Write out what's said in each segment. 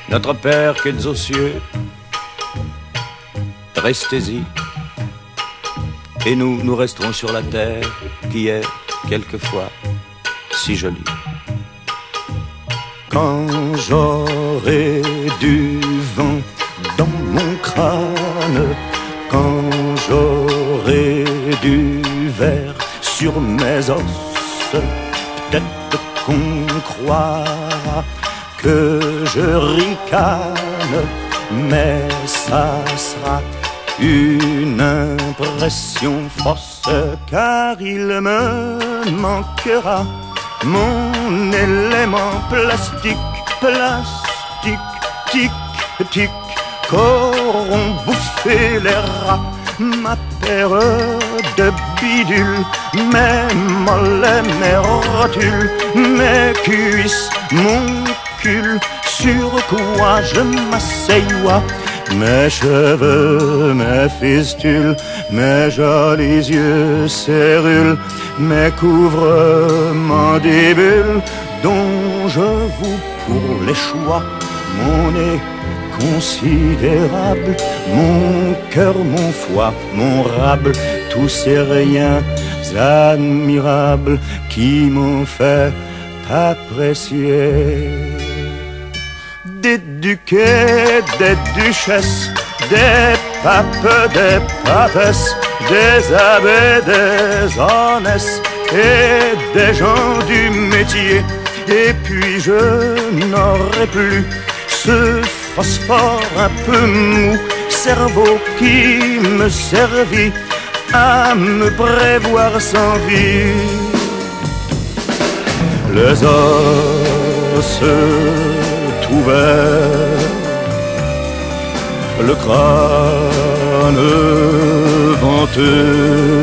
Notre Père qui es aux cieux, restez-y, et nous resterons sur la terre qui est quelquefois si jolie. Quand j'aurai du vent dans mon crâne, quand j'aurai du verre sur mes os, peut-être qu'on croira que je ricane, mais ça sera une impression fausse, car il me manquera mon élément plastique, plastique, tic, tic, qu'auront bouffé les rats, ma paire de bidules, mes mollets, mes rotules, mes cuisses, mon cul, sur quoi je m'asseyois, mes cheveux, mes fistules, mes jolis yeux cérules, mes couvre mandibules, dont je vous pour les choix, mon nez considérable, mon cœur, mon foie, mon rable, tous ces riens admirables qui m'ont fait apprécier des duquets, des duchesses, des papes, des papesses, des abbés, des honnêtes et des gens du métier. Et puis je n'aurai plus ce phosphore un peu mou, cerveau qui me servit à me prévoir sans vie. Les os ouvert, le crâne venteux,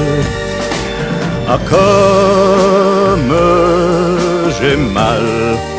ah comme j'ai mal.